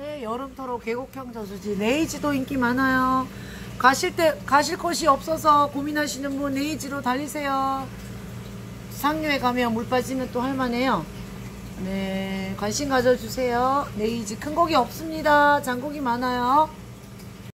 네, 여름터로 계곡형 저수지 네이지도 인기 많아요. 가실 곳이 없어서 고민하시는 분 네이지로 달리세요. 상류에 가면 물 빠지면 또 할만해요. 네, 관심 가져주세요. 네이지 큰 고기 없습니다. 장고기 많아요.